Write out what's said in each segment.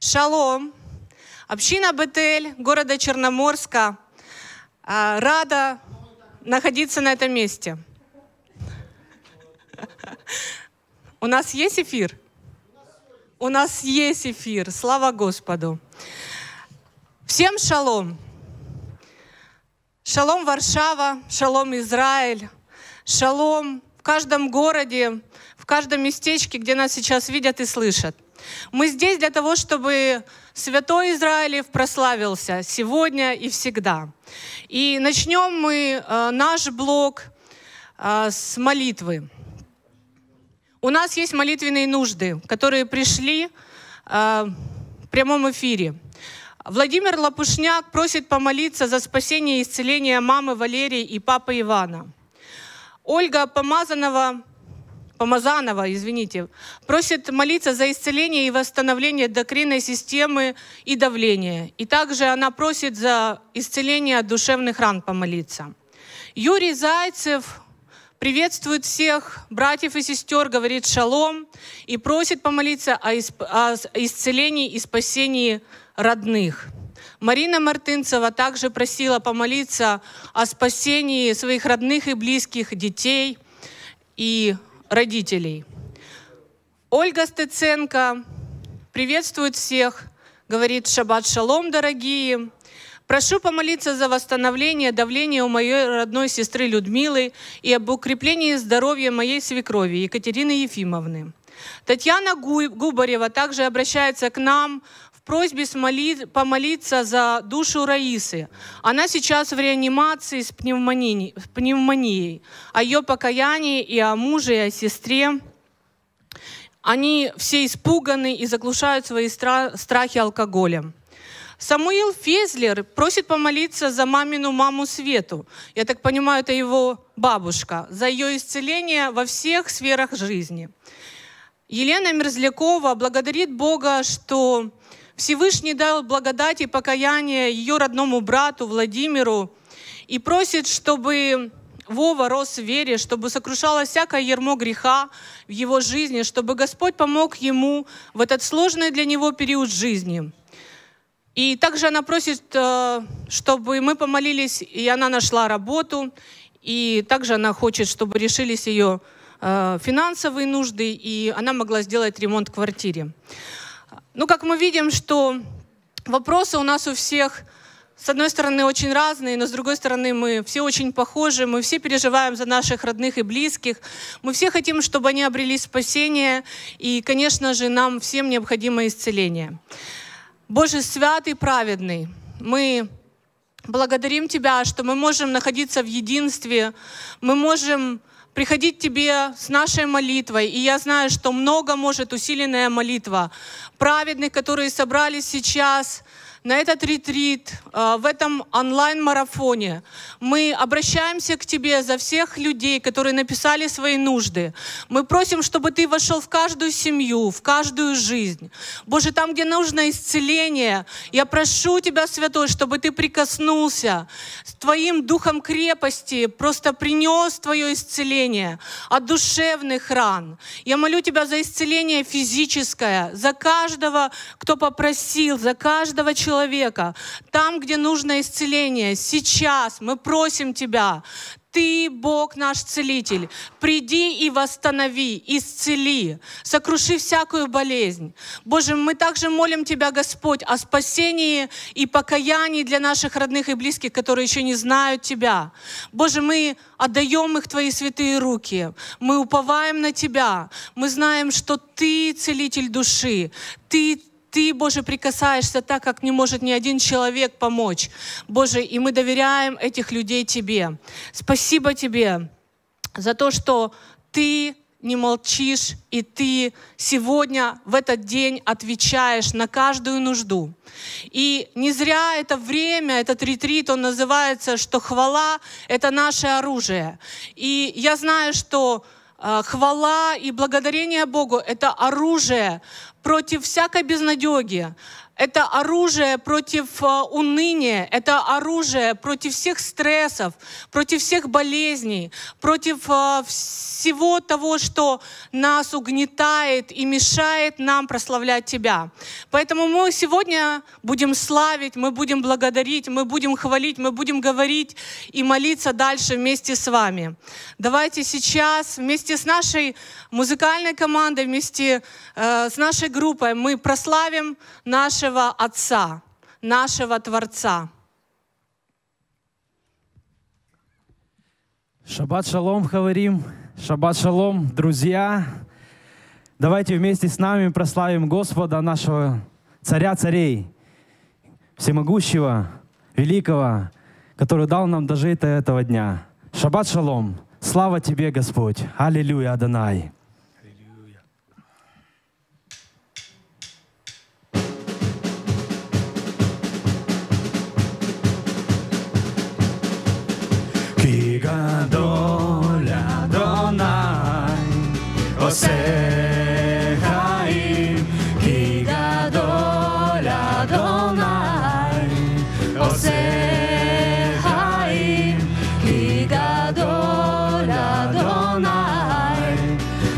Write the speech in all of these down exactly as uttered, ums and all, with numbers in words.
Шалом! Община Бетель города Черноморска рада находиться на этом месте. У нас есть эфир? У нас есть эфир. Слава Господу! Всем шалом! Шалом Варшава, шалом Израиль, шалом в каждом городе, в каждом местечке, где нас сейчас видят и слышат. Мы здесь для того, чтобы Святой Израилев прославился сегодня и всегда. И начнем мы э, наш блог э, с молитвы. У нас есть молитвенные нужды, которые пришли э, в прямом эфире. Владимир Лопушняк просит помолиться за спасение и исцеление мамы Валерии и папы Ивана. Ольга Помазанова, Помазанова, извините, просит молиться за исцеление и восстановление эндокринной системы и давления. И также она просит за исцеление от душевных ран помолиться. Юрий Зайцев приветствует всех братьев и сестер, говорит шалом и просит помолиться о исцелении и спасении родных. Марина Мартынцева также просила помолиться о спасении своих родных и близких, детей и родителей. Ольга Стеценко приветствует всех, говорит шаббат шалом, дорогие. Прошу помолиться за восстановление давления у моей родной сестры Людмилы и об укреплении здоровья моей свекрови Екатерины Ефимовны. Татьяна Губарева также обращается к нам в просьбе помолиться за душу Раисы. Она сейчас в реанимации с пневмонией, с пневмонией. О ее покаянии и о муже, и о сестре. Они все испуганы и заглушают свои страхи алкоголем. Самуил Фезлер просит помолиться за мамину маму Свету. Я так понимаю, это его бабушка. За ее исцеление во всех сферах жизни. Елена Мерзлякова благодарит Бога, что Всевышний дал благодать и покаяние ее родному брату Владимиру и просит, чтобы Вова рос в вере, чтобы сокрушалось всякое ярмо греха в его жизни, чтобы Господь помог ему в этот сложный для него период жизни. И также она просит, чтобы мы помолились, и она нашла работу, и также она хочет, чтобы решились ее финансовые нужды, и она могла сделать ремонт в квартире. Ну, как мы видим, что вопросы у нас у всех, с одной стороны, очень разные, но с другой стороны, мы все очень похожи, мы все переживаем за наших родных и близких, мы все хотим, чтобы они обрели спасение, и, конечно же, нам всем необходимо исцеление. Боже святый, праведный, мы благодарим Тебя, что мы можем находиться в единстве, мы можем приходить к Тебе с нашей молитвой. И я знаю, что много может усиленная молитва праведных, которые собрались сейчас на этот ретрит, в этом онлайн-марафоне. Мы обращаемся к Тебе за всех людей, которые написали свои нужды. Мы просим, чтобы Ты вошел в каждую семью, в каждую жизнь. Боже, там, где нужно исцеление, я прошу Тебя, Святой, чтобы Ты прикоснулся с Твоим духом крепости, просто принес Твое исцеление от душевных ран. Я молю Тебя за исцеление физическое, за каждого, кто попросил, за каждого человека, человека, там, где нужно исцеление, сейчас мы просим Тебя, Ты, Бог наш Целитель, приди и восстанови, исцели, сокруши всякую болезнь. Боже, мы также молим Тебя, Господь, о спасении и покаянии для наших родных и близких, которые еще не знают Тебя. Боже, мы отдаем их в Твои святые руки, мы уповаем на Тебя, мы знаем, что Ты Целитель души, Ты Ты, Боже, прикасаешься так, как не может ни один человек помочь. Боже, и мы доверяем этих людей Тебе. Спасибо Тебе за то, что Ты не молчишь, и Ты сегодня, в этот день, отвечаешь на каждую нужду. И не зря это время, этот ретрит, он называется, что хвала — это наше оружие. И я знаю, что хвала и благодарение Богу — это оружие против всякой безнадеги. Это оружие против уныния, это оружие против всех стрессов, против всех болезней, против всего того, что нас угнетает и мешает нам прославлять Тебя. Поэтому мы сегодня будем славить, мы будем благодарить, мы будем хвалить, мы будем говорить и молиться дальше вместе с вами. Давайте сейчас вместе с нашей музыкальной командой, вместе э, с нашей группой мы прославим нашего Отца, нашего Творца. Шаббат шалом, Хаверим. Шаббат шалом, друзья. Давайте вместе с нами прославим Господа, нашего Царя царей, всемогущего, великого, который дал нам дожить до этого дня. Шаббат шалом. Слава Тебе, Господь. Аллилуйя, Адонай. Ki gadol Adonai, oseh chaim. Ki gadol Adonai, oseh chaim. Ki gadol Adonai,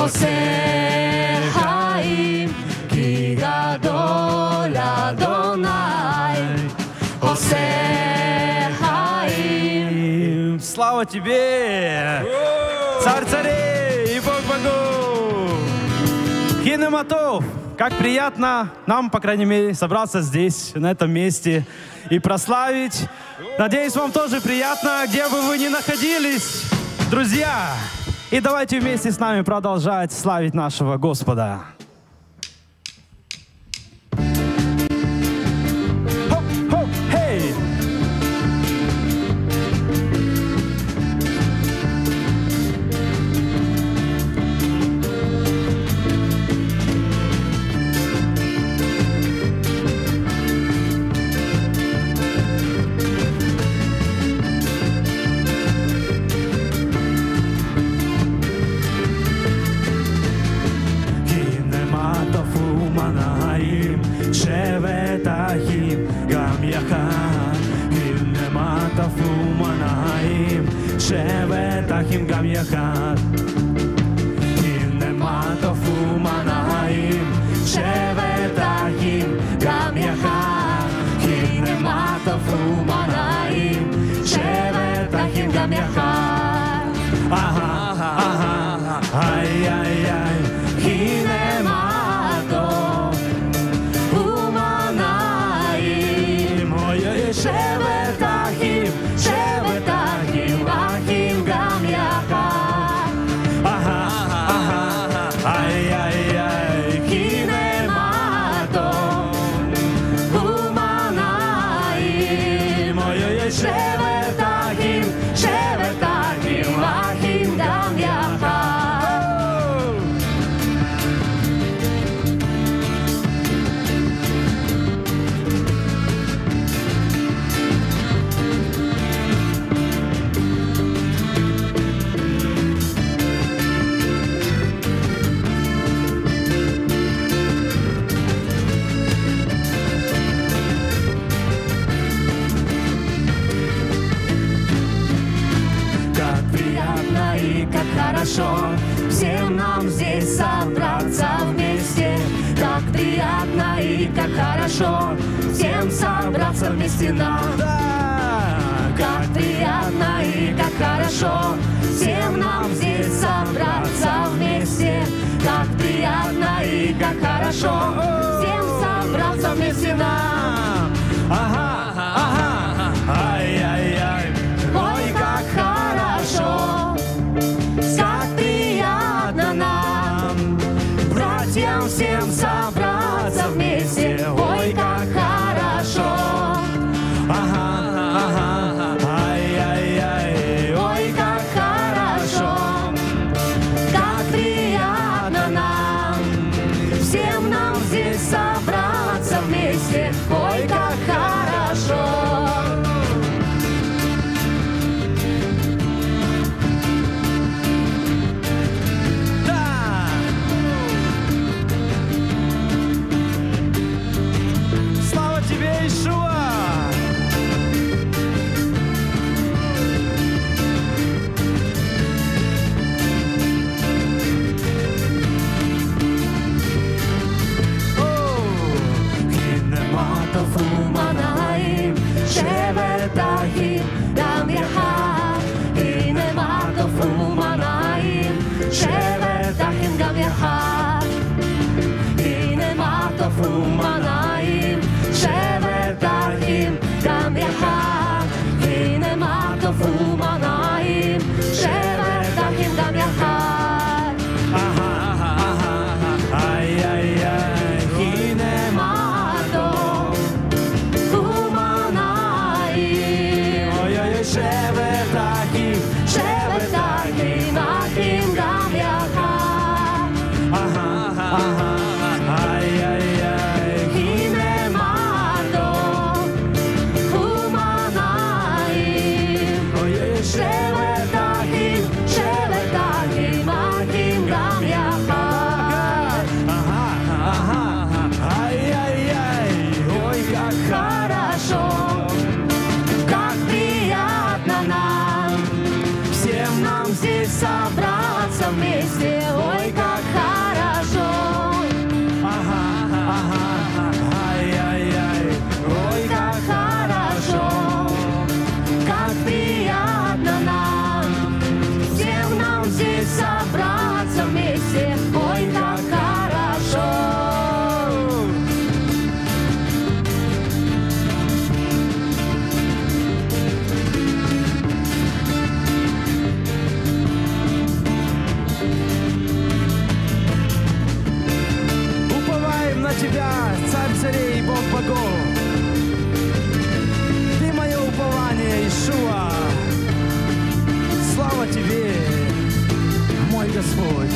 עושה חיים, כי גדול אדוני, עושה חיים. Слава тебе, Царь царей и Бог богов! Кинематов! Как приятно нам, по крайней мере, собраться здесь, на этом месте и прославить. Надеюсь, вам тоже приятно, где бы вы ни находились, друзья. И давайте вместе с нами продолжать славить нашего Господа. Хоп-хоп, хей! שבט אחים גם יחד, הנה מה טפו מנעים, שבט אחים גם יחד, הנה מה טפו מנעים, שבט אחים גם יחד, הנה מה טפו מנעים, שבט אחים גם יחד, אהה אהה איי איי איי, הנה מה שבט אחים, שבט אחים, אחים גם יחד. אהה, אהה, איי, איי, איי, הנה מה טוב, ומה נעים. אוי, אוי, שבט אחים, שבט אחים, אחים גם יחד. Как хорошо всем нам здесь собраться вместе, как приятно и как хорошо всем собраться вместе нам. Да! Как приятно и как хорошо всем нам здесь собраться вместе, как приятно и как хорошо всем собраться вместе нам. Ага, ага, ай-яй-яй, ой, как хорошо. Как приятно нам, братьям всем собраться вместе, ой, как хорошо. Ага, ага, ай-яй-яй, ой, как хорошо. Как приятно нам, всем нам здесь собраться вместе, ой, как хорошо. שבט אחים גם יחד, הנה מה טפו מנעים, שבט אחים גם יחד, הנה מה טפו מנעים, שבט אחים גם יחד, הנה מה טפו מנעים, שבט אחים גם יחד. אהה אהה איי איי איי, הנה מה טוב שבט אחים, שבט אחים, אחים גם יחד. אהה, אהה, איי, איי, איי, Тебя, Царь царей и Бог богов. Ты мое упование, Иешуа. Слава Тебе, мой Господь.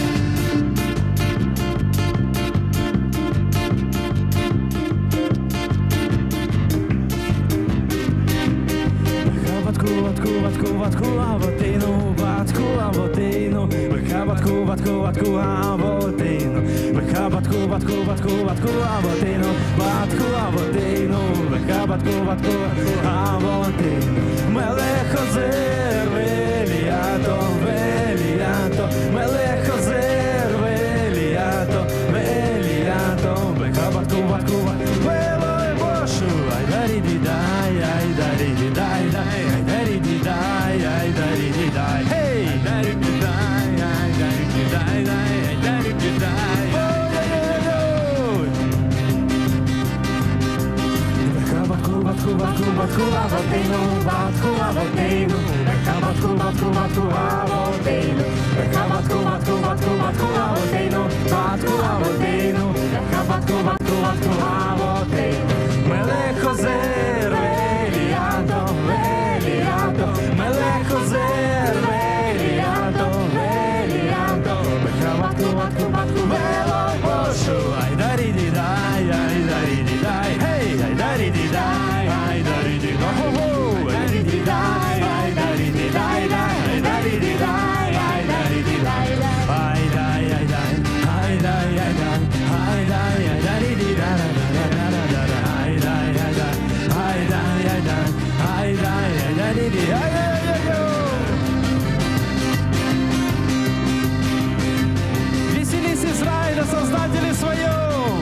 Батку, батку, батку, авотейну, батку, авотейну, бэха, батку, батку, батку, авотейну, бэха, батку, батку, батку, батку, авотейну, батку, авотейну, бэха, батку, батку, авотейну, мелех озер, велиато, велиато, мелех озер, велиато, велиато, бэха, батку, батку, велой бошу, ай дари ди дай, ай дари ди дай, дай. Hey! Batku, batku, batku, avotenu, batku, avotenu, batku, batku, batku, avotenu, batku, batku, batku, batku, avotenu, batku, avotenu, batku, batku, batku, avotenu, melech ozer, veliato, veliato, melech ozer, veliato, veliato, batku, batku, batku, veloi boshu, ai dari di dai, ai dari di dai, hey, ai dari di dai, ai dari di dai, ho ho, ai dari di dai, ai dari di dai, dai, ai dari di dai, ai dari di dai, ai dai, ai dai, ai dai, ai dai, ai dai, ai dari di dai, ai dai, ai dai, ai dai, ai dai, ai dai, ai dari di dai, веселись, Израиль, о Создателе своем!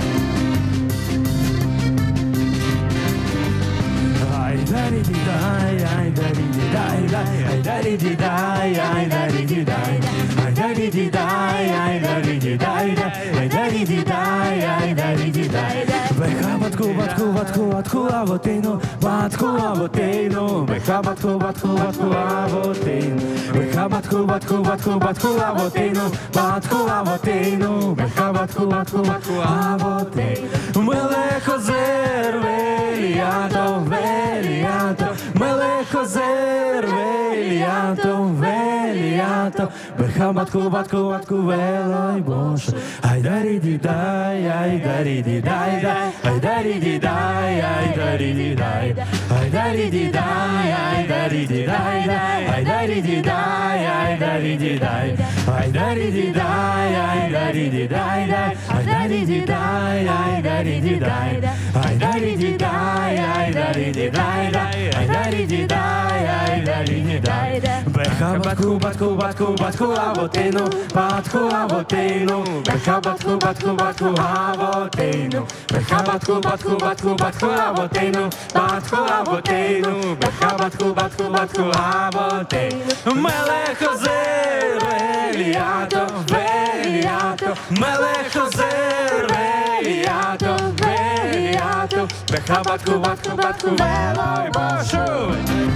Ай дари ди дай, ай дари ди дай, дай, ай дари ди дай, ай дари ди дай, ай дари ди дай, ай дари ди дай, ай дари ди дай, ай дари ди дай. Бэха батку, батку, батку, батку, авотейну, батку, авотейну, бэха батку, батку, батку, авотейну, бэха батку, батку, батку, батку, авотейну, батку, авотейну, бэха батку, батку, батку, авотейну. Мелех озер, велиато, велиато, мелех озер, велиато, велиато, бэха батку, батку, батку, велой бош. Ай дари ди дай, ай дари ди дай, дай, ай дари ди дай, ай дари ди дай, ай дари ди дай, ай дари ди дай, дай, ай дари ди дай, ай дари ди дай, ай дари ди дай, ай дари ди дай, дай, ай дари ди дай, ай дари ди дай, ай дари ди дай, ай дари ди дай, дай, ай дари ди дай, ай дари ди дай. Бэха батку, батку, батку, батку, авотейну, батку, авотейну, бэха батку, батку, батку, авотейну, бэха батку, батку, батку, батку, авотейну, батку, авотейну, бэха батку, батку, батку, авотейну. Мелех озер, велиато, велиато, мелех озер, велиато, велиато, бэха батку, батку, батку, велой бошу.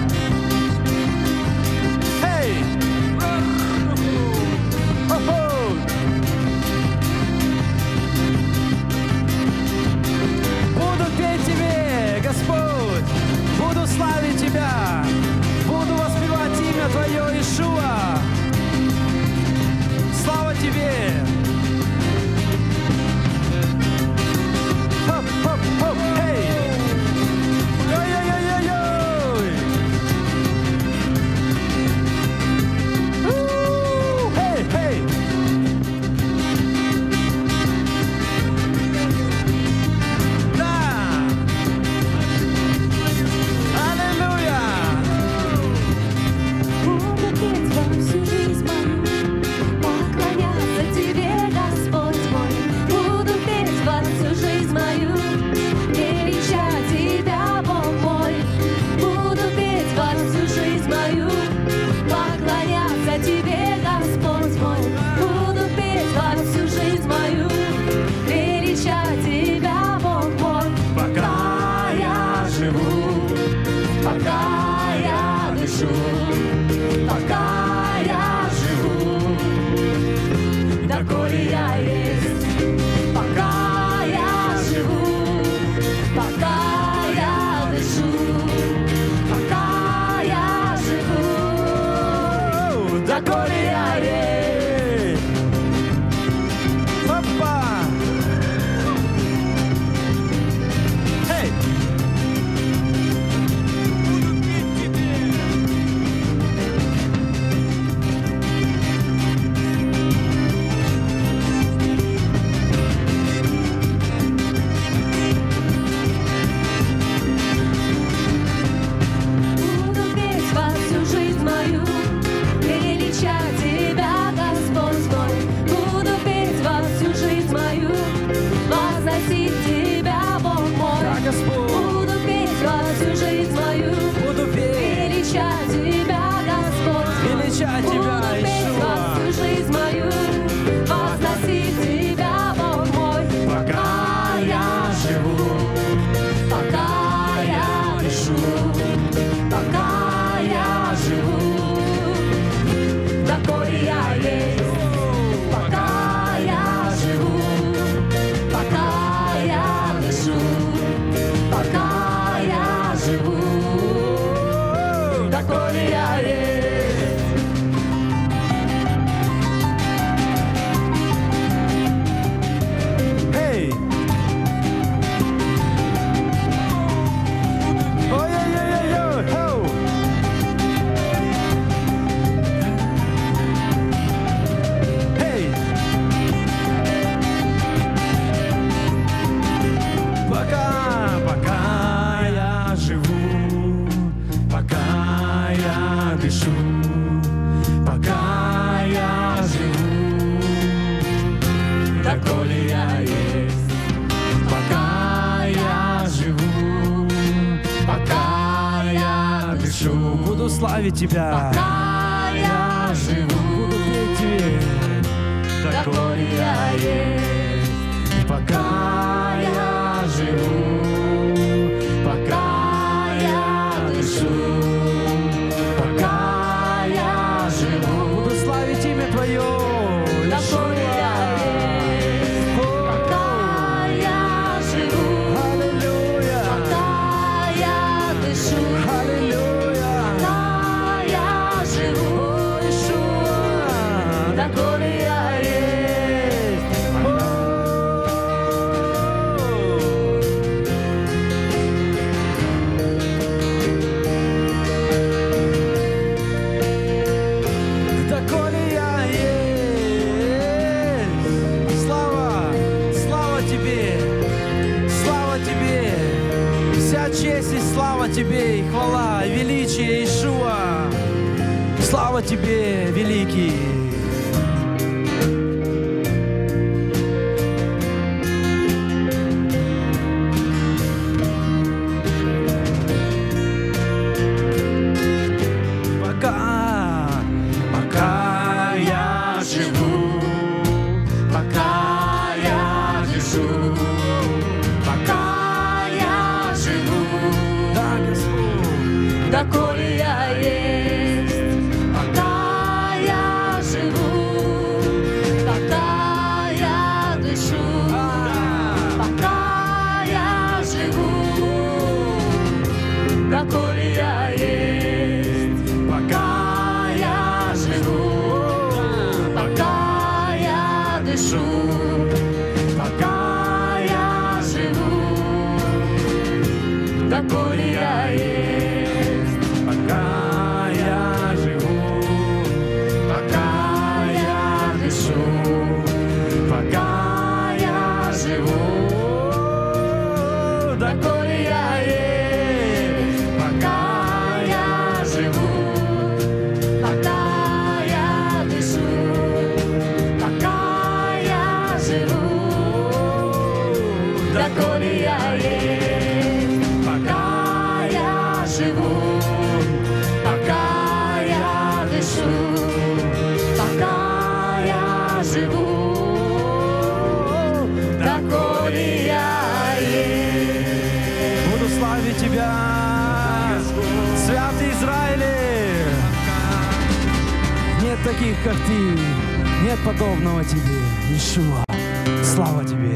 Hey! Буду петь Тебе, Господь, буду славить Тебя, буду воспевать имя Твое, Иешуа. Слава Тебе! Хоп, хоп, хоп, эй! Ой-ой-ой-ой-ой! Буду славить Тебя. Пока я живу, Буду петь Тебе. доколе я есть. Пока я живу, пока я дышу, пока я живу, буду славить имя Твое. доколе я есть. Пока я живу, Аллилуйя. пока я дышу, Аллилуйя. пока я живу, Иешуа. доколе я есть. Доколе я есть. Слава, слава Тебе, слава Тебе. Вся честь и слава Тебе, и хвала, и величие Иешуа. Слава Тебе, великий. Пока, пока я живу, Пока я дышу, пока я живу, да, Господь. доколе я есть. Пока я живу, пока я дышу, пока я живу, доколе я есть. Пока я живу, пока я дышу, пока я живу, доколе я есть. Пока я живу, Пока я дышу, пока я живу, доколе я есть. Пока я живу, пока я дышу, пока я живу, доколе я есть. Пока я живу, пока я дышу, пока я живу, доколе я есть. буду славить Тебя, святый Израиле. Нет таких, как Ты, нет подобного Тебе, Иешуа. Слава Тебе.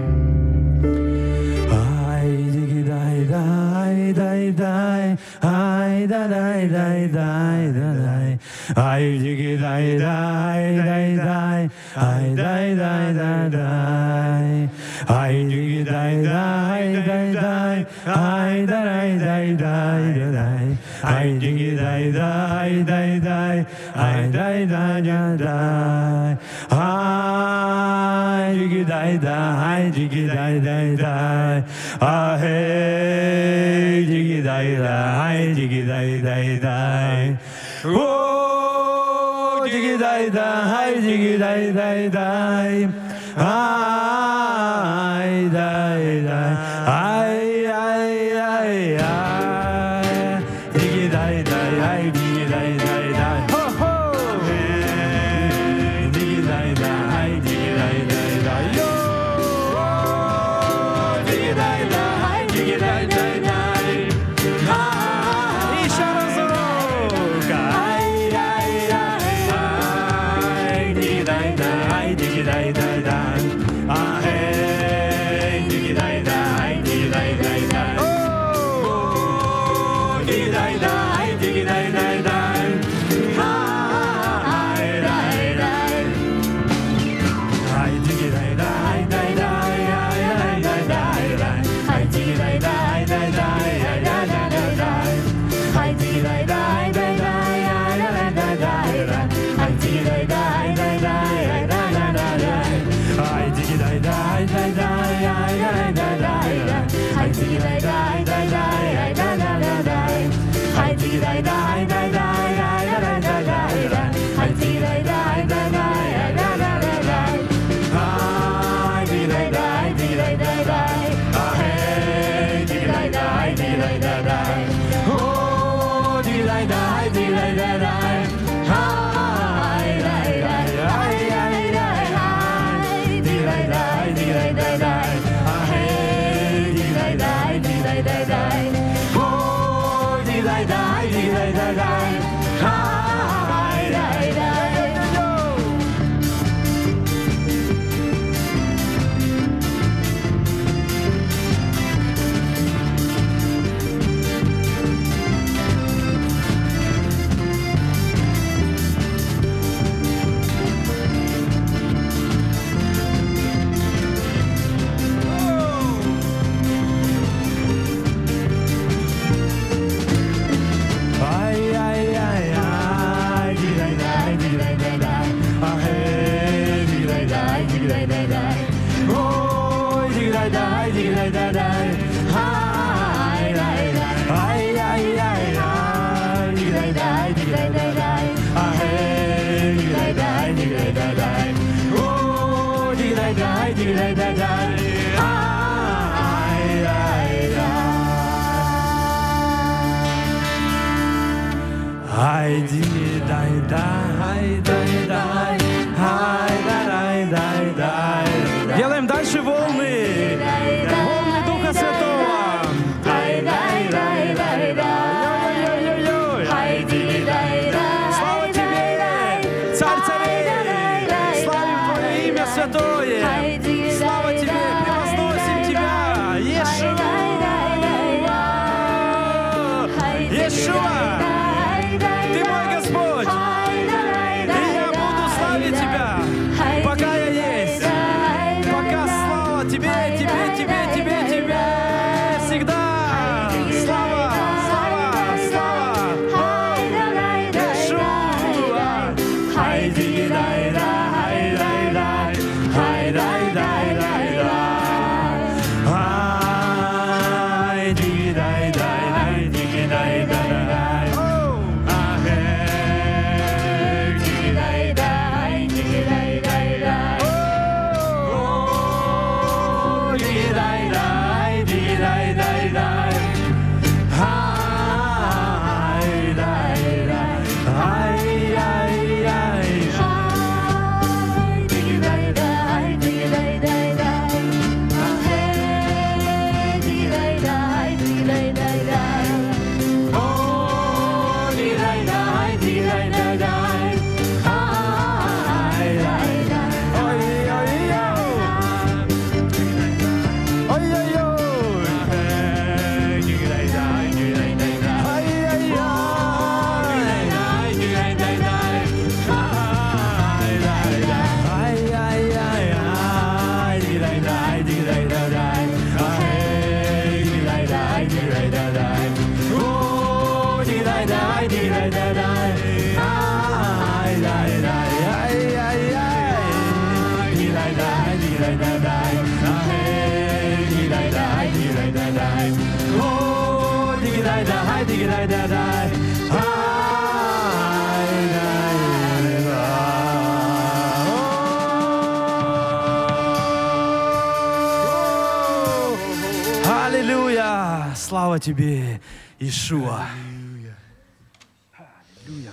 Ай, диги, дай, дай, дай, дай, ай, да, дай, дай, дай, да, дай, ай, диги, дай, дай, дай, дай, ай, дай, дай, дай, дай, ай, диги, дай, дай, дай, дай, ай, да, дай, дай, дай, да, дай, ай, диги, дай, дай, дай, дай, ай, дай, дай, дай, дай, ай, диги, дай, дай, диги, дай, дай, дай, ай, диги, дай, дай, диги, дай, дай, дай, о, диги, дай, дай, диги, дай, дай, дай, ай, дай, дай, ай, ай, ай, ай, диги, дай, дай, ай, диги, дай, дай, дай, хо-хо, диги, дай, дай, диги, дай, дай, дай, йо, диги, дай, дай, диги, дай, дай, дай, ай, еще разок, ай, ай, ай, ай, диги, дай, дай, диги, дай, дай, дай, ай, диги, дай, дай, диги, дай, дай, дай, о, диги, дай, дай, диги, дай, дай, дай, ай, дай, дай, ай, диги, дай, дай, дай, дай, ай, дай, дай, дай, ай, диги, дай, дай, дай, дай, ай, дай, дай, дай, ай, диги, дай, дай, дай, дай, ай, дай, дай, дай, ай, диги, дай, дай, дай, дай, ай, дай, дай, дай, ай, диги, дай, дай, дай, дай, ай, дай, дай, дай, ай, диги, дай, дай, дай, дай, ай, дай, дай, дай, ай, диги, дай, дай, дай, дай, ай, дай, дай, дай, ай, диги, дай, дай, дай, дай, ай, дай, дай, дай, ай, диги, дай, дай, диги, дай, дай, дай, ай, диги, дай, дай, диги, дай, дай, дай, о, диги, дай, дай. Делаем дальше волны. Волны Духа Святого. Слава Тебе, Царь царей. Славим Твое имя святое. Слава Тебе, превозносим Тебя. Иешуа. Иешуа. Ты мой Господь. И я буду славить Тебя, пока я есть. Пока слава Тебе, Тебе, Тебе, Тебе, Тебе. Всегда. Слава, слава, слава. Иешуа. Хайди, дай, дай, дай, дай. Хай, дай, дай, дай, дай. Хайди, дай, дай, дай, дай, дай, дай. Аллилуйя! Слава Тебе, Иешуа! Аллилуйя!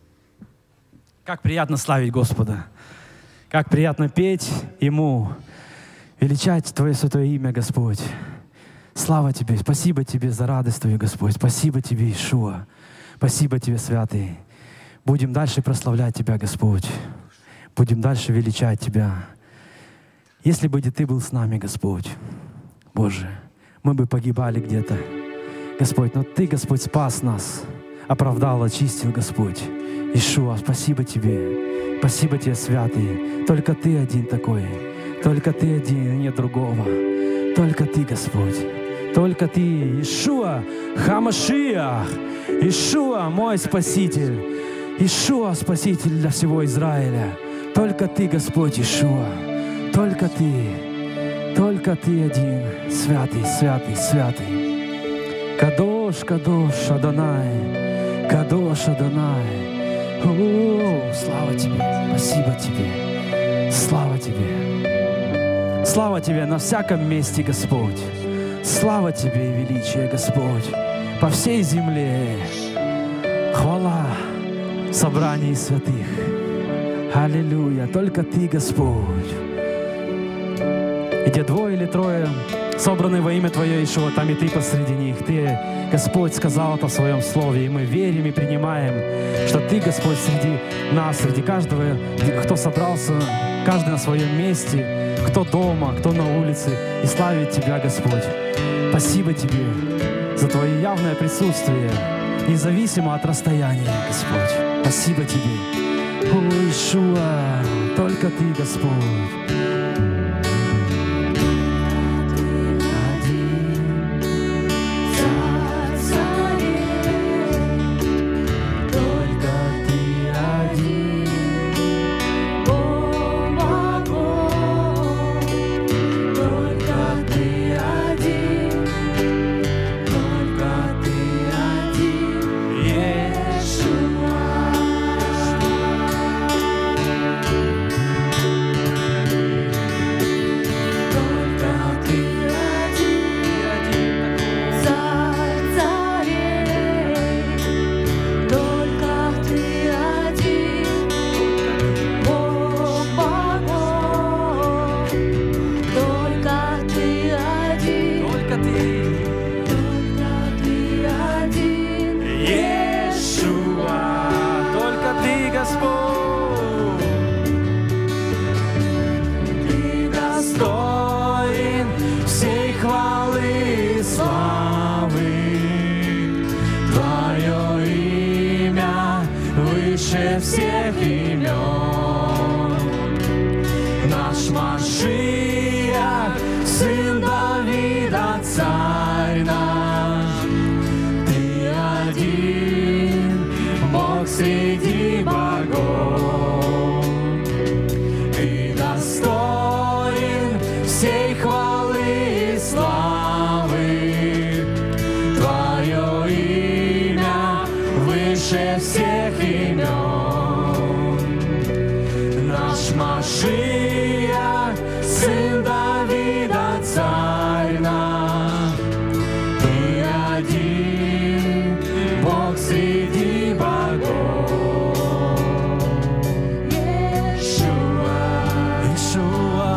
Как приятно славить Господа! Как приятно петь Ему, величать Твое святое имя, Господь! Слава Тебе! Спасибо Тебе за радость Твою, Господь! Спасибо Тебе, Иешуа! Спасибо Тебе, Святый! Будем дальше прославлять Тебя, Господь! Будем дальше величать Тебя! Если бы Ты был с нами, Господь, Боже, мы бы погибали где-то, Господь, но Ты, Господь, спас нас, оправдал, очистил, Господь. Иешуа, спасибо Тебе, спасибо Тебе, Святый. Только Ты один такой, только Ты один, нет другого. Только Ты, Господь, только Ты, Иешуа, Хамашиах, Иешуа, мой Спаситель, Иешуа, Спаситель для всего Израиля. Только Ты, Господь, Иешуа, только Ты, только Ты один, святый, святый, святый. Кадош, Кадош, Адонай, Кадош, Адонай. О, слава Тебе, спасибо Тебе, слава Тебе. Слава Тебе на всяком месте, Господь. Слава Тебе и величие, Господь, по всей земле. Хвала в собрании святых. Аллилуйя, только Ты, Господь. И где двое или трое собраны во имя Твое, Иешуа, там и Ты посреди них. Ты, Господь, сказал это в Своем Слове, и мы верим и принимаем, что Ты, Господь, среди нас, среди каждого, кто собрался, каждый на своем месте, кто дома, кто на улице, и славит Тебя, Господь. Спасибо Тебе за Твое явное присутствие, независимо от расстояния, Господь. Спасибо Тебе. О, Иешуа, только Ты, Господь. Только Ты только Ты. Иешуа, только Ты, Господь. Ты достоин всей хвалы и славы. Твое имя выше всех имен. Наш Машиах, Сын Давида, Царь наш. Ты один Бог среди богов. Ты достоин всей хвалы и славы. Твое имя выше всех имен. Наш Машиах, Сын Давида, Царь наш. Ты один Бог среди богов. Иешуа, Иешуа,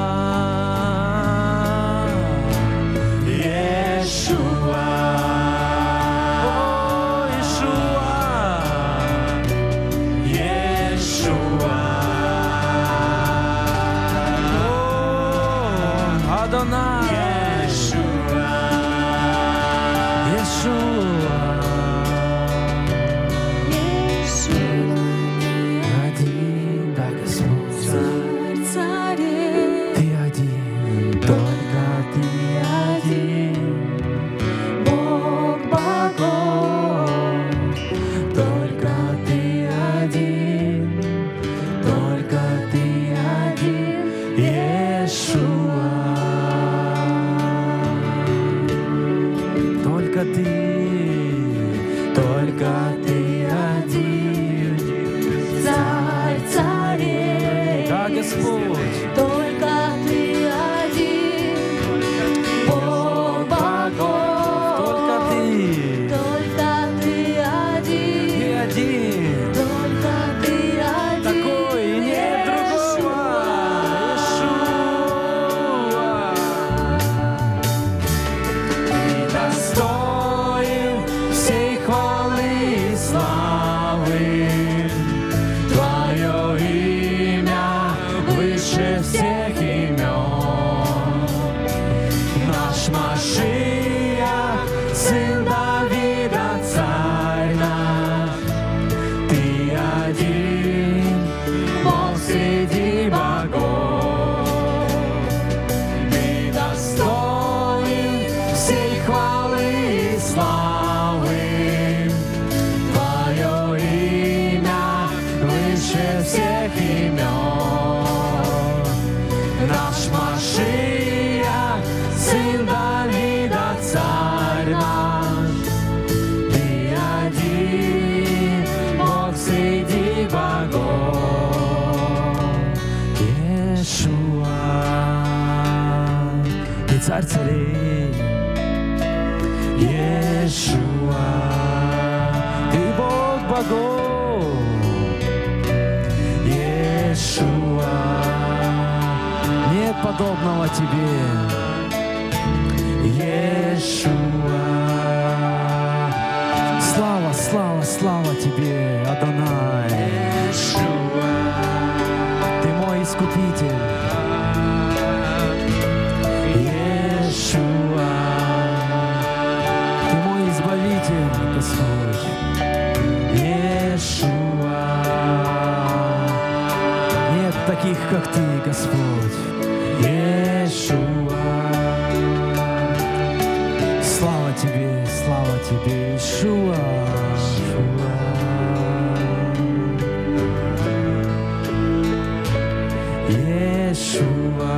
Иешуа, о, Иешуа, Иешуа, о, Адонай, Иешуа, Иешуа. Один, да, Господь. Ты один, только Ты один. Бог богов, только Ты один, только Ты один. Иешуа, только Ты, только Ты один. Царь царей, Да, Господь. только Ты один. Бог богов, Только Ты, только Ты один. Ты один. Только Ты один. Такой и нет другого. Иешуа. Ты достоин всей хвалы и славы. Твое имя выше всех имен. Наш Машиах, Сын Давида, Царь наш. Ты один Бог среди богов. Ты достоин всей хвалы и славы. Твое имя выше всех имен. Наш Машиах, Сын Давида, Царь наш. Ты один Бог среди богов. Иешуа, Ты Царь царей. Иешуа, Ты Бог богов. Иешуа, нет подобного Тебе. Иешуа, слава, слава, слава Тебе, Адонай. Иешуа, Ты мой искупитель. Иешуа, Ты мой избавитель, Господь. Иешуа, нет таких, как Ты, Господь. Иешуа, слава Тебе, слава Тебе, Иешуа. Иешуа,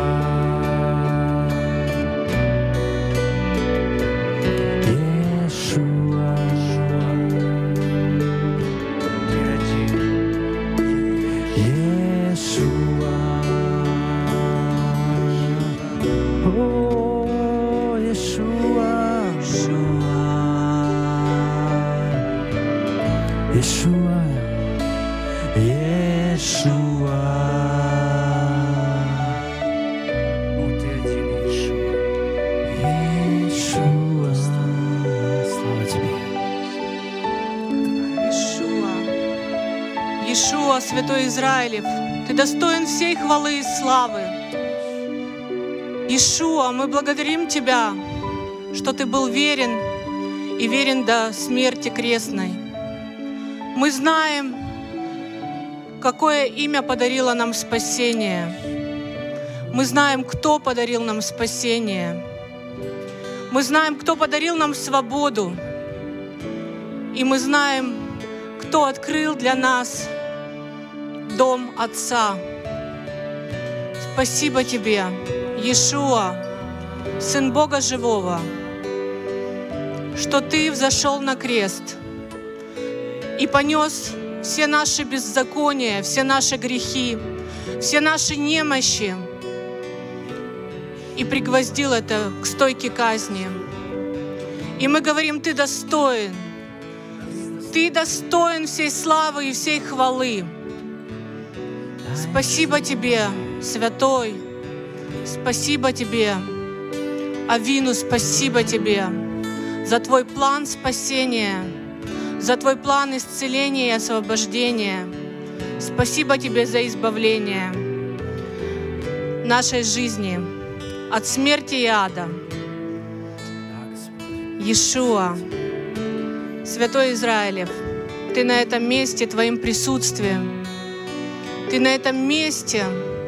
Иешуа, Иешуа, о, Иешуа, Иешуа, Иешуа. О, Ты один, Иешуа. Иешуа, Святой Израилев, Ты достоин всей хвалы и славы. Иешуа, мы благодарим Тебя, что Ты был верен и верен до смерти крестной. Мы знаем, какое имя подарило нам спасение. Мы знаем, кто подарил нам спасение. Мы знаем, кто подарил нам свободу. И мы знаем, кто открыл для нас дом Отца. Спасибо Тебе, Иешуа, Сын Бога Живого, что Ты взошел на крест и понес все наши беззакония, все наши грехи, все наши немощи и пригвоздил это к стойке казни. И мы говорим, Ты достоин, Ты достоин всей славы и всей хвалы. Спасибо Тебе, Святой, спасибо Тебе, Авину, спасибо Тебе за Твой план спасения, за Твой план исцеления и освобождения. Спасибо Тебе за избавление нашей жизни от смерти и ада. Иешуа, Святой Израилев, Ты на этом месте Твоим присутствием, Ты на этом месте,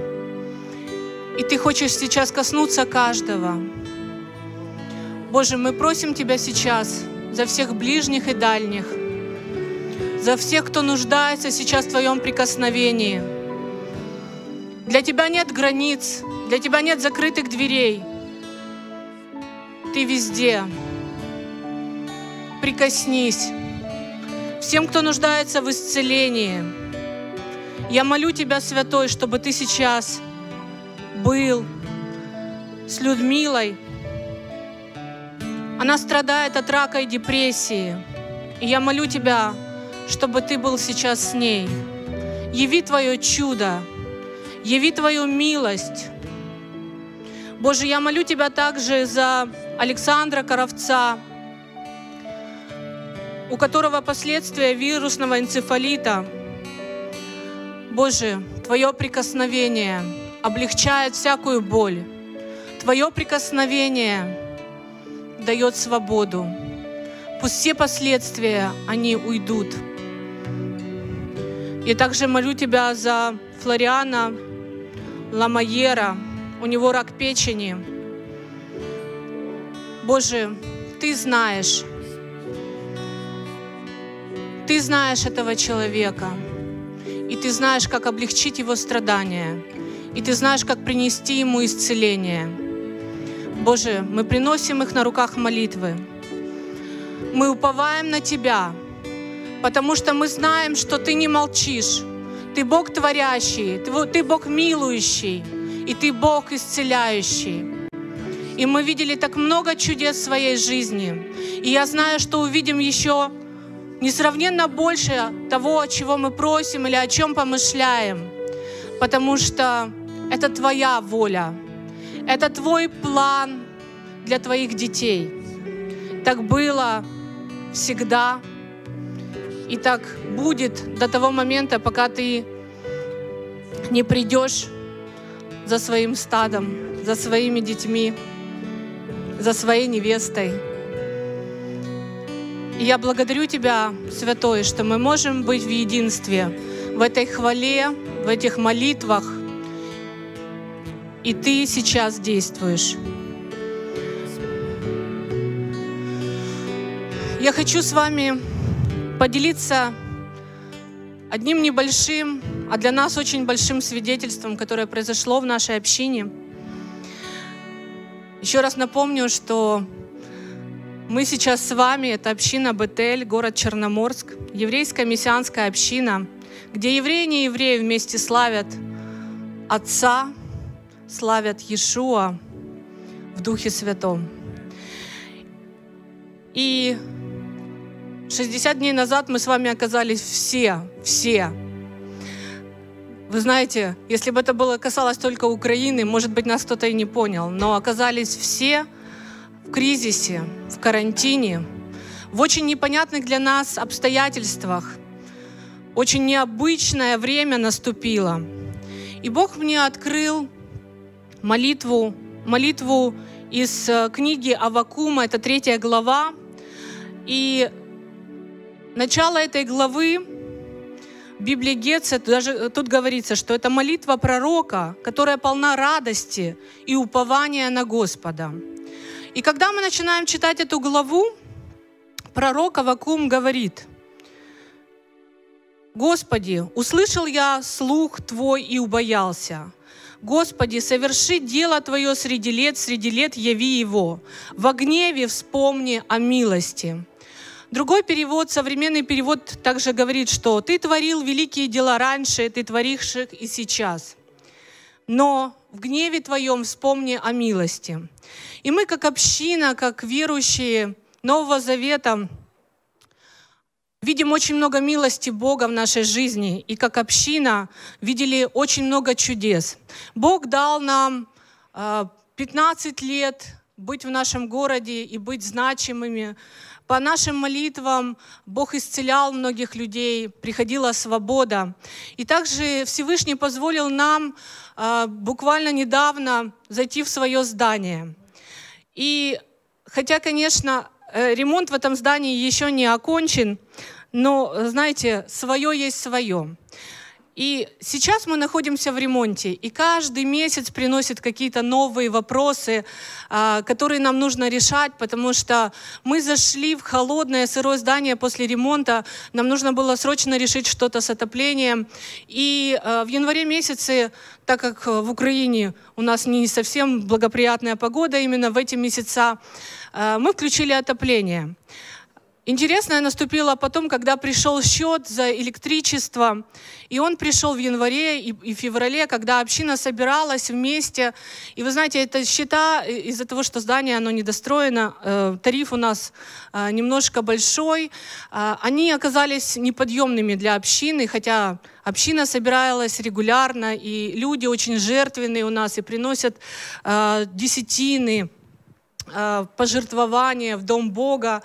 и Ты хочешь сейчас коснуться каждого. Боже, мы просим Тебя сейчас за всех ближних и дальних, за всех, кто нуждается сейчас в Твоем прикосновении. Для Тебя нет границ, для Тебя нет закрытых дверей. Ты везде. Прикоснись. Всем, кто нуждается в исцелении, я молю Тебя, Святой, чтобы Ты сейчас был с Людмилой. Она страдает от рака и депрессии. И я молю Тебя, чтобы Ты был сейчас с ней. Яви Твое чудо, яви Твою милость. Боже, я молю Тебя также за Александра Коровца, у которого последствия вирусного энцефалита. Боже, Твое прикосновение облегчает всякую боль. Твое прикосновение дает свободу. Пусть все последствия, они уйдут. Я также молю Тебя за Флориана Ламайера. У него рак печени. Боже, Ты знаешь. Ты знаешь этого человека. И Ты знаешь, как облегчить его страдания. И Ты знаешь, как принести ему исцеление. Боже, мы приносим их на руках молитвы. Мы уповаем на Тебя, потому что мы знаем, что Ты не молчишь. Ты Бог творящий, Ты Бог милующий, и Ты Бог исцеляющий. И мы видели так много чудес в своей жизни. И я знаю, что увидим еще несравненно больше того, чего мы просим или о чем помышляем, потому что это Твоя воля, это Твой план для Твоих детей. Так было всегда, и так будет до того момента, пока Ты не придешь за своим стадом, за своими детьми, за своей невестой. И я благодарю Тебя, Святой, что мы можем быть в единстве, в этой хвале, в этих молитвах, и Ты сейчас действуешь. Я хочу с вами поделиться одним небольшим, а для нас очень большим свидетельством, которое произошло в нашей общине. Еще раз напомню, что мы сейчас с вами, это община Бетель, город Черноморск, еврейская мессианская община, где евреи и неевреи вместе славят Отца, славят Иешуа в Духе Святом. И шестьдесят дней назад мы с вами оказались все, все. Вы знаете, если бы это было касалось только Украины, может быть, нас кто-то и не понял, но оказались все в кризисе, в карантине, в очень непонятных для нас обстоятельствах, очень необычное время наступило. И Бог мне открыл молитву, молитву из книги Аввакума, это третья глава. И начало этой главы в Библии Гетца, даже тут говорится, что это молитва пророка, которая полна радости и упования на Господа. И когда мы начинаем читать эту главу, пророк Аввакум говорит: «Господи, услышал я слух Твой и убоялся. Господи, соверши дело Твое среди лет, среди лет яви его. Во гневе вспомни о милости». Другой перевод, современный перевод также говорит, что «Ты творил великие дела раньше, Ты творишь их и сейчас. Но в гневе Твоем вспомни о милости». И мы, как община, как верующие Нового Завета, видим очень много милости Бога в нашей жизни, и как община видели очень много чудес. Бог дал нам пятнадцать лет быть в нашем городе и быть значимыми. По нашим молитвам Бог исцелял многих людей, приходила свобода. И также Всевышний позволил нам буквально недавно зайти в свое здание. И хотя, конечно, ремонт в этом здании еще не окончен, но, знаете, свое есть свое. И сейчас мы находимся в ремонте, и каждый месяц приносит какие-то новые вопросы, которые нам нужно решать, потому что мы зашли в холодное, сырое здание после ремонта, нам нужно было срочно решить что-то с отоплением. И в январе месяце, так как в Украине у нас не совсем благоприятная погода именно в эти месяца, мы включили отопление. Интересное наступило потом, когда пришел счет за электричество, и он пришел в январе и, и феврале, когда община собиралась вместе. И вы знаете, это счета из-за того, что здание оно недостроено, э, тариф у нас э, немножко большой, э, они оказались неподъемными для общины, хотя община собиралась регулярно, и люди очень жертвенные у нас, и приносят э, десятины, э, пожертвования в Дом Бога.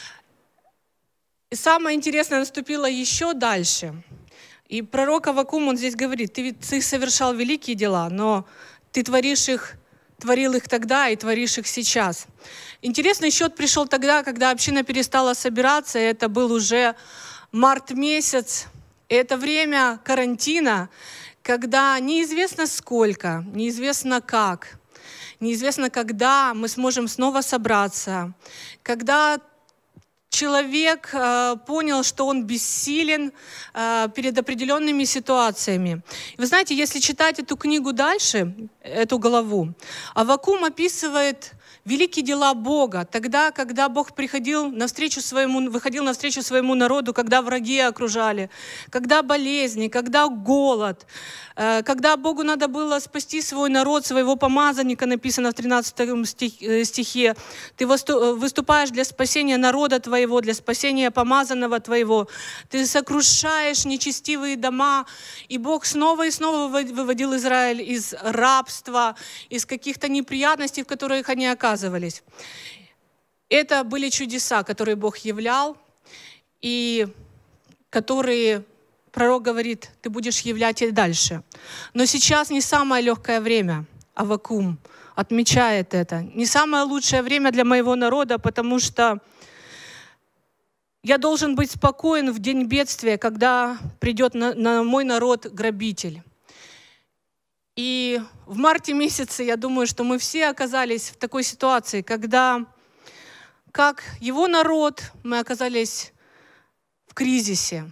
И самое интересное наступило еще дальше. И пророк Аввакум, он здесь говорит: ты, ты совершал великие дела, но ты творишь их, творил их тогда и творишь их сейчас. Интересный счет пришел тогда, когда община перестала собираться, и это был уже март месяц. И это время карантина, когда неизвестно сколько, неизвестно как, неизвестно когда мы сможем снова собраться, когда человек э, понял, что он бессилен э, перед определенными ситуациями. Вы знаете, если читать эту книгу дальше, эту главу, Аввакум описывает великие дела Бога, тогда, когда Бог приходил навстречу своему, выходил навстречу своему народу, когда враги окружали, когда болезни, когда голод, э, когда Богу надо было спасти свой народ, своего помазанника, написано в тринадцатом стихе. Ты выступаешь для спасения народа твоего, для спасения помазанного твоего. Ты сокрушаешь нечестивые дома. И Бог снова и снова выводил Израиль из рабства, из каких-то неприятностей, в которых они оказывались. Это были чудеса, которые Бог являл, и которые пророк говорит, ты будешь являть и дальше. Но сейчас не самое легкое время. Аввакум отмечает это. Не самое лучшее время для моего народа, потому что я должен быть спокоен в день бедствия, когда придет на, на мой народ грабитель. И в марте месяце, я думаю, что мы все оказались в такой ситуации, когда, как его народ, мы оказались в кризисе.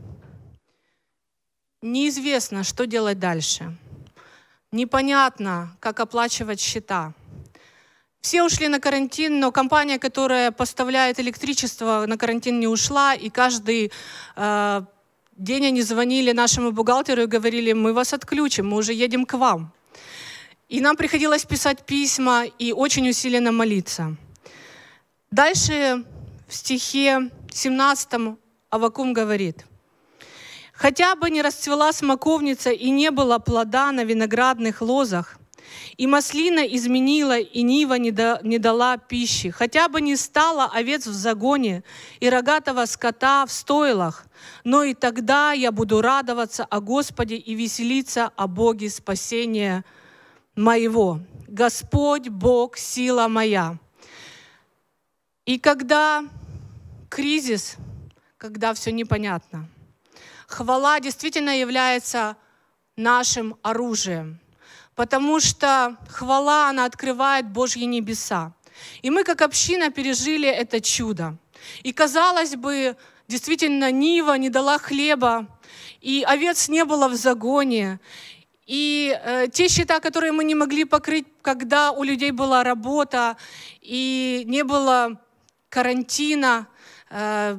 Неизвестно, что делать дальше. Непонятно, как оплачивать счета. Все ушли на карантин, но компания, которая поставляет электричество, на карантин не ушла, и каждый э, день они звонили нашему бухгалтеру и говорили, мы вас отключим, мы уже едем к вам. И нам приходилось писать письма и очень усиленно молиться. Дальше в стихе семнадцатом Аввакум говорит, «Хотя бы не расцвела смоковница и не было плода на виноградных лозах, И маслина изменила, и нива не, да, не дала пищи. Хотя бы не стало овец в загоне и рогатого скота в стойлах, но и тогда я буду радоваться о Господе и веселиться о Боге спасения моего. Господь Бог, сила моя. И когда кризис, когда все непонятно, хвала действительно является нашим оружием, потому что хвала, она открывает Божьи небеса. И мы, как община, пережили это чудо. И, казалось бы, действительно, нива не дала хлеба, и овец не было в загоне. И э, те счета, которые мы не могли покрыть, когда у людей была работа и не было карантина, э,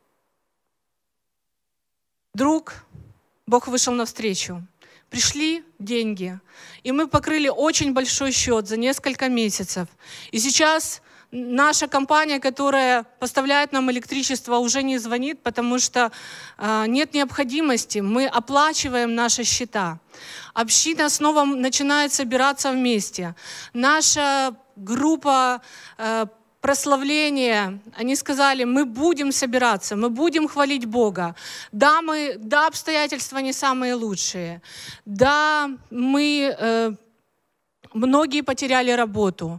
вдруг Бог вышел навстречу. Пришли деньги, и мы покрыли очень большой счет за несколько месяцев. И сейчас наша компания, которая поставляет нам электричество, уже не звонит, потому что э, нет необходимости. Мы оплачиваем наши счета. Община снова начинает собираться вместе. Наша группа э, прославления, они сказали, мы будем собираться, мы будем хвалить Бога. Да, мы, да, обстоятельства не самые лучшие. Да, мы, э, многие потеряли работу.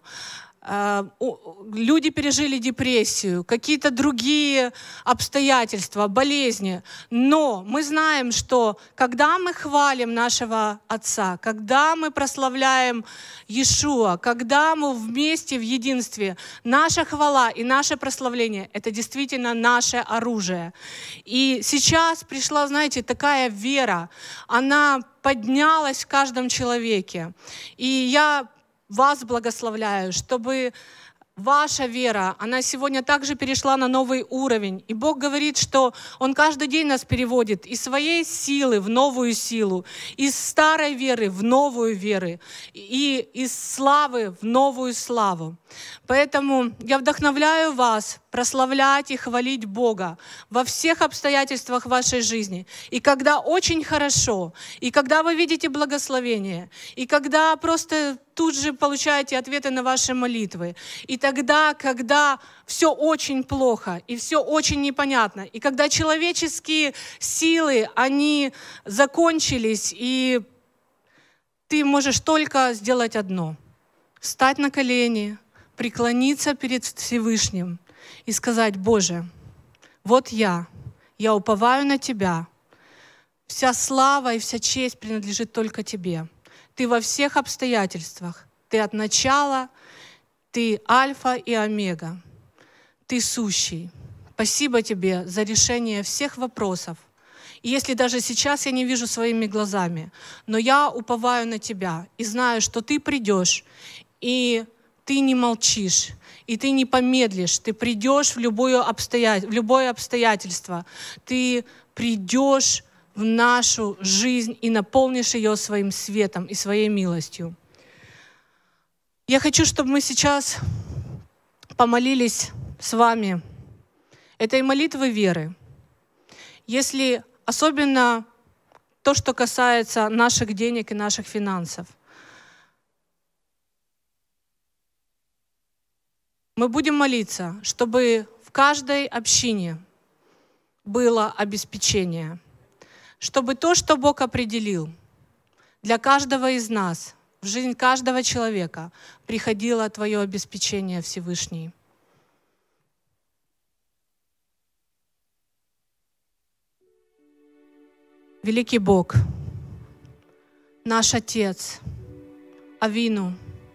Люди пережили депрессию, какие-то другие обстоятельства, болезни. Но мы знаем, что когда мы хвалим нашего Отца, когда мы прославляем Иешуа, когда мы вместе в единстве, наша хвала и наше прославление — это действительно наше оружие. И сейчас пришла, знаете, такая вера, она поднялась в каждом человеке. И я вас благословляю, чтобы ваша вера, она сегодня также перешла на новый уровень. И Бог говорит, что Он каждый день нас переводит из своей силы в новую силу, из старой веры в новую веру, и из славы в новую славу. Поэтому я вдохновляю вас прославлять и хвалить Бога во всех обстоятельствах вашей жизни. И когда очень хорошо, и когда вы видите благословение, и когда просто тут же получаете ответы на ваши молитвы, и тогда, когда все очень плохо, и все очень непонятно, и когда человеческие силы, они закончились, и ты можешь только сделать одно — встать на колени, преклониться перед Всевышним и сказать: Боже, вот я, я уповаю на Тебя. Вся слава и вся честь принадлежит только Тебе. Ты во всех обстоятельствах. Ты от начала, Ты альфа и омега. Ты сущий. Спасибо Тебе за решение всех вопросов. И если даже сейчас я не вижу своими глазами, но я уповаю на Тебя и знаю, что Ты придешь, и Ты не молчишь, и Ты не помедлишь, Ты придешь в любое обстоятельство, в любое обстоятельство. Ты придешь в нашу жизнь и наполнишь ее своим светом и своей милостью. Я хочу, чтобы мы сейчас помолились с вами этой молитвой веры. Если особенно то, что касается наших денег и наших финансов. Мы будем молиться, чтобы в каждой общине было обеспечение, чтобы то, что Бог определил для каждого из нас, в жизнь каждого человека, приходило Твое обеспечение, Всевышний. Великий Бог, наш Отец, Авину,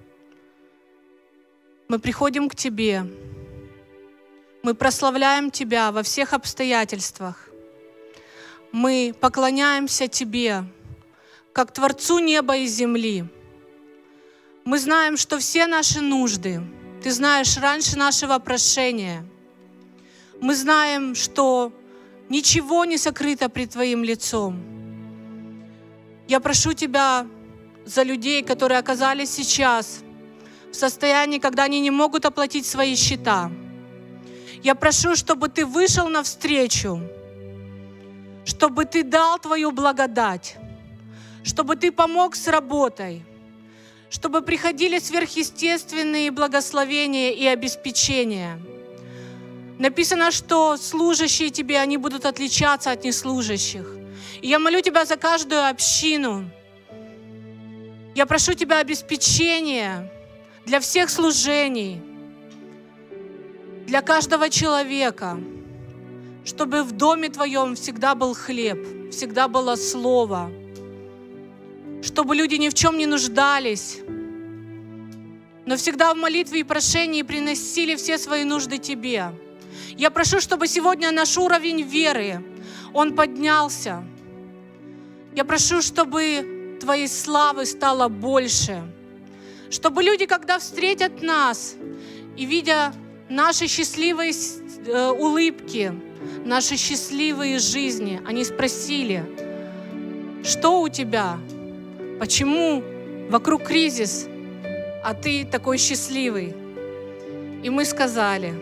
мы приходим к Тебе, мы прославляем Тебя во всех обстоятельствах. Мы поклоняемся Тебе, как Творцу неба и земли. Мы знаем, что все наши нужды Ты знаешь раньше нашего прошения. Мы знаем, что ничего не сокрыто пред Твоим лицом. Я прошу Тебя за людей, которые оказались сейчас в состоянии, когда они не могут оплатить свои счета. Я прошу, чтобы Ты вышел навстречу, чтобы Ты дал Твою благодать, чтобы Ты помог с работой, чтобы приходили сверхъестественные благословения и обеспечения. Написано, что служащие Тебе, они будут отличаться от неслужащих. И я молю Тебя за каждую общину. Я прошу Тебя обеспечения для всех служений, для каждого человека, чтобы в доме Твоем всегда был хлеб, всегда было слово, чтобы люди ни в чем не нуждались, но всегда в молитве и прошении приносили все свои нужды Тебе. Я прошу, чтобы сегодня наш уровень веры, он поднялся. Я прошу, чтобы Твоей славы стало больше, чтобы люди, когда встретят нас и видя наши счастливые улыбки, наши счастливые жизни, они спросили: что у тебя? Почему вокруг кризис, а ты такой счастливый? И мы сказали: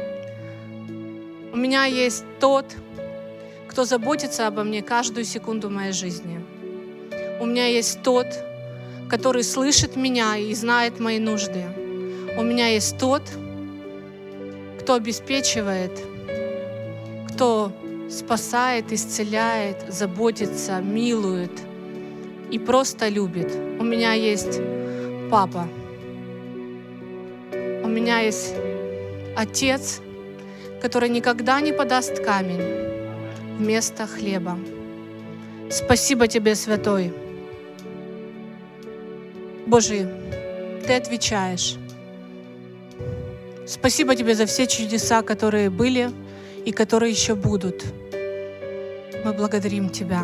у меня есть тот, кто заботится обо мне каждую секунду моей жизни. У меня есть тот, который слышит меня и знает мои нужды. У меня есть тот, кто обеспечивает, кто спасает, исцеляет, заботится, милует и просто любит. У меня есть папа. У меня есть отец, который никогда не подаст камень вместо хлеба. Спасибо Тебе, Святой. Боже, Ты отвечаешь. Спасибо Тебе за все чудеса, которые были и которые еще будут. Мы благодарим Тебя.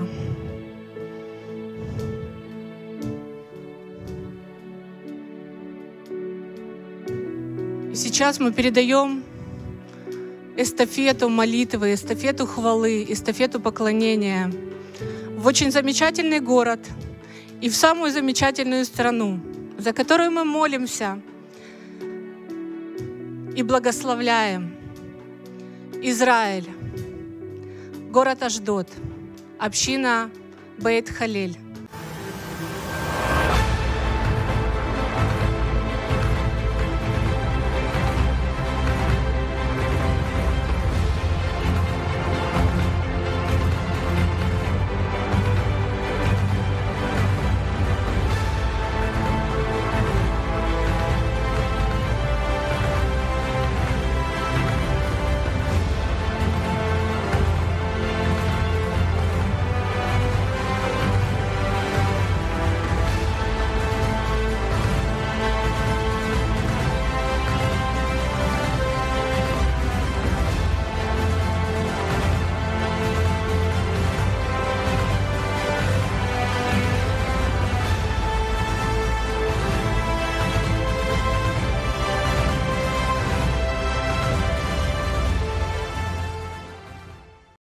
И сейчас мы передаем эстафету молитвы, эстафету хвалы, эстафету поклонения в очень замечательный город и в самую замечательную страну, за которую мы молимся и благословляем. Израиль, город Ашдод, община Бейт-Халель.